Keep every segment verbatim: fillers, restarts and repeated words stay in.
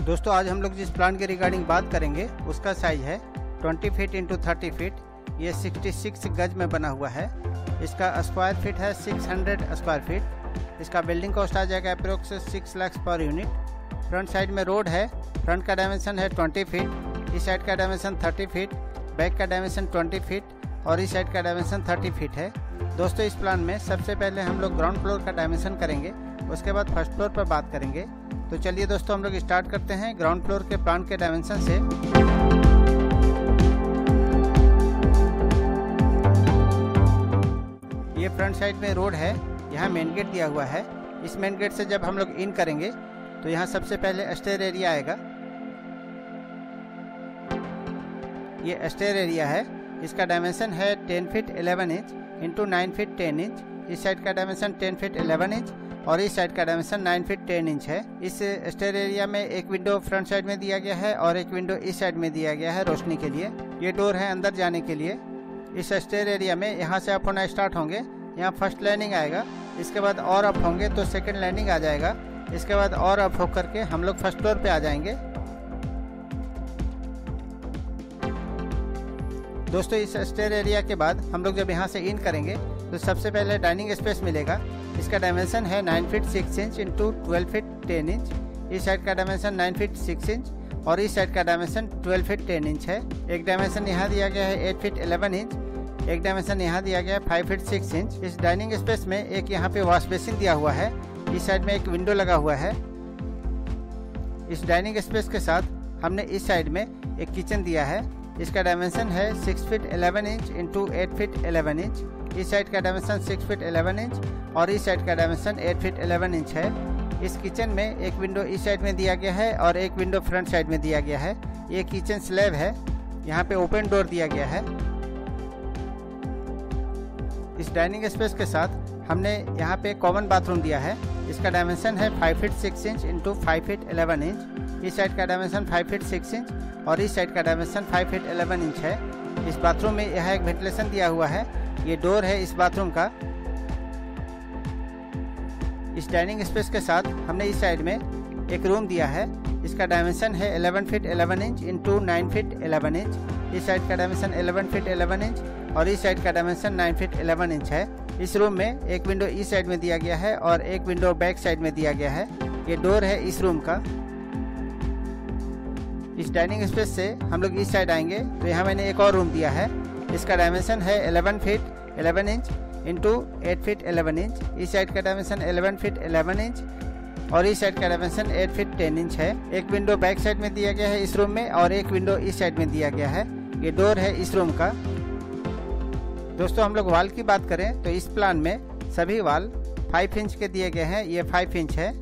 दोस्तों आज हम लोग जिस प्लान के रिगार्डिंग बात करेंगे उसका साइज है बीस फीट इंटू थर्टी फीट। ये छियासठ गज में बना हुआ है। इसका स्क्वायर फीट है छह सौ स्क्वायर फीट। इसका बिल्डिंग कॉस्ट आ जाएगा approx six lakh per unit. Front side में रोड है। फ्रंट का डायमेंशन है बीस फीट, इस साइड का डायमेंशन तीस फीट, बैक का डायमेंशन बीस फीट और इस साइड का डायमेंशन तीस फीट है। दोस्तों इस प्लान में सबसे पहले हम लोग ग्राउंड फ्लोर का डायमेंशन करेंगे, उसके बाद फर्स्ट फ्लोर पर बात करेंगे। तो चलिए दोस्तों हम लोग स्टार्ट करते हैं ग्राउंड फ्लोर के प्लान के डायमेंशन से। ये फ्रंट साइड में रोड है, यहाँ मेन गेट दिया हुआ है। इस मेन गेट से जब हम लोग इन करेंगे तो यहाँ सबसे पहले स्टेयर एरिया आएगा। ये स्टेयर एरिया है, इसका डायमेंशन है ten feet eleven inch into nine feet ten inch. इस साइड का dimension ten feet eleven inch और इस साइड का dimension nine feet ten inch है। इस स्टेयर एरिया में एक विंडो फ्रंट साइड में दिया गया है और एक विंडो इस साइड में दिया गया है रोशनी के लिए। ये डोर है अंदर जाने के लिए। इस स्टेयर एरिया में यहाँ से अप होना स्टार्ट होंगे, यहाँ फर्स्ट लैंडिंग आएगा, इसके बाद और अप होंगे तो सेकंड लैंडिंग आ जाएगा, इसके बाद और अप होकर के हम लोग फर्स्ट फ्लोर पे आ जाएंगे। दोस्तों इस स्टेयर एरिया के बाद हम लोग जब यहाँ से इन करेंगे तो सबसे पहले डाइनिंग स्पेस मिलेगा। इसका डायमेंशन है nine feet six inch into twelve feet ten inch. इस साइड का dimension nine feet six inch और इस साइड का dimension twelve feet ten inch है। एक डायमेंशन यहाँ दिया गया है एट फीट इलेवन इंच, एक डायमेंशन यहाँ दिया गया है फाइव फीट सिक्स इंच। इस डाइनिंग स्पेस में एक यहाँ पे वॉश बेसिन दिया हुआ है, इस साइड में एक विंडो लगा हुआ है। इस डाइनिंग स्पेस के साथ हमने इस साइड में एक किचन दिया है। इसका डायमेंशन है six feet eleven inch into eight feet eleven inch. इस साइड का dimension six feet eleven inch और इस साइड का dimension eight feet eleven inch है। इस किचन में एक विंडो इस साइड में दिया गया है और एक विंडो फ्रंट साइड में दिया गया है। ये किचन स्लैब है, यहाँ पे ओपन डोर दिया गया है। इस डाइनिंग स्पेस के साथ हमने यहाँ पे कॉमन बाथरूम दिया है। इसका डायमेंशन है five feet six inch into five feet eleven inch. इस साइड का dimension five feet six inch और इस साइड का dimension five feet eleven inch है। इस बाथरूम में यह एक वेंटिलेशन दिया हुआ है, ये डोर है इस बाथरूम का। इस डाइनिंग स्पेस के साथ हमने इस साइड में एक रूम दिया है। इसका डायमेंशन है eleven feet eleven inch into nine feet eleven inch. इस साइड का dimension eleven feet eleven inch और इस साइड का dimension nine feet eleven inch है। इस रूम में एक विंडो इस साइड में दिया गया है और एक विंडो बैक साइड में दिया गया है। ये डोर है इस रूम का। इस डाइनिंग स्पेस से हम लोग इस साइड आएंगे तो यहाँ मैंने एक और रूम दिया है। इसका डायमेंशन है eleven feet eleven inch into eight feet eleven inch. इस साइड का dimension eleven feet eleven inch और इस साइड का dimension eight feet ten inch है। एक विंडो बैक साइड में दिया गया है इस रूम में और एक विंडो इस साइड में दिया गया है। ये डोर है इस रूम का। दोस्तों हम लोग वाल की बात करें तो इस प्लान में सभी वाल फाइव इंच के दिए गए हैं। ये फाइव इंच है।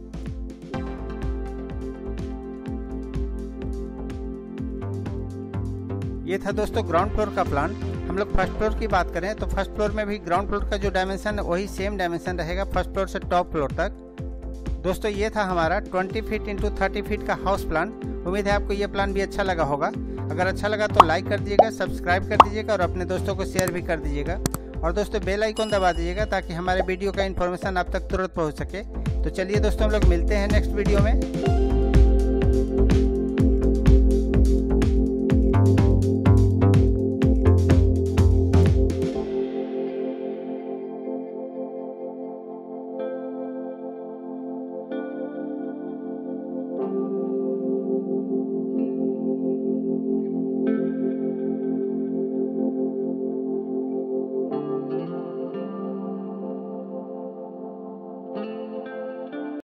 ये था दोस्तों ग्राउंड फ्लोर का प्लान। हम लोग फर्स्ट फ्लोर की बात करें तो फर्स्ट फ्लोर में भी ग्राउंड फ्लोर का जो डायमेंशन है वही सेम डायमेंशन रहेगा फर्स्ट फ्लोर से टॉप फ्लोर तक। दोस्तों ये था हमारा twenty feet into thirty feet का हाउस प्लान। उम्मीद है आपको ये प्लान भी अच्छा लगा होगा। अगर अच्छा लगा तो लाइक कर दीजिएगा, सब्सक्राइब कर दीजिएगा और अपने दोस्तों को शेयर भी कर दीजिएगा। और दोस्तों बेल आइकन दबा दीजिएगा ताकि हमारे वीडियो का इन्फॉर्मेशन आप तक तुरंत पहुँच सके। तो चलिए दोस्तों हम लोग मिलते हैं नेक्स्ट वीडियो में।